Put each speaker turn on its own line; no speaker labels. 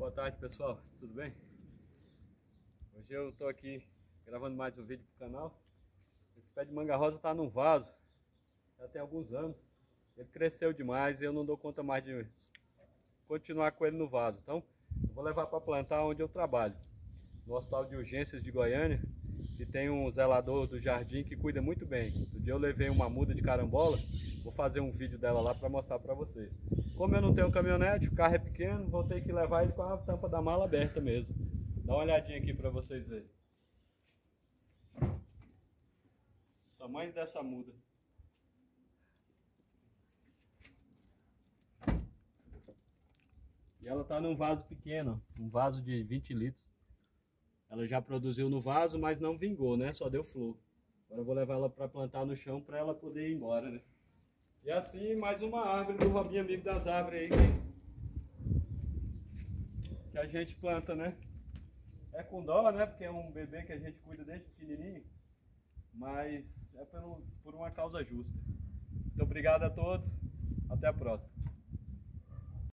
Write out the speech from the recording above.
Boa tarde, pessoal, tudo bem? Hoje eu tô aqui gravando mais um vídeo pro canal. Esse pé de manga rosa tá num vaso, já tem alguns anos. Ele cresceu demais e eu não dou conta mais de continuar com ele no vaso. Então, eu vou levar para plantar onde eu trabalho, no Hospital de Urgências de Goiânia, que tem um zelador do jardim que cuida muito bem. No dia eu levei uma muda de carambola, vou fazer um vídeo dela lá para mostrar para vocês. Como eu não tenho caminhonete, o carro é pequeno, vou ter que levar ele com a tampa da mala aberta mesmo. Dá uma olhadinha aqui para vocês verem. O tamanho dessa muda. E ela está num vaso pequeno, um vaso de 20 litros. Ela já produziu no vaso, mas não vingou, né? Só deu flor. Agora eu vou levar ela para plantar no chão para ela poder ir embora, né? E assim, mais uma árvore do Robinho Amigo das Árvores aí que a gente planta, né? É com dó, né? Porque é um bebê que a gente cuida desde pequenininho. Mas é por uma causa justa. Muito obrigado a todos. Até a próxima.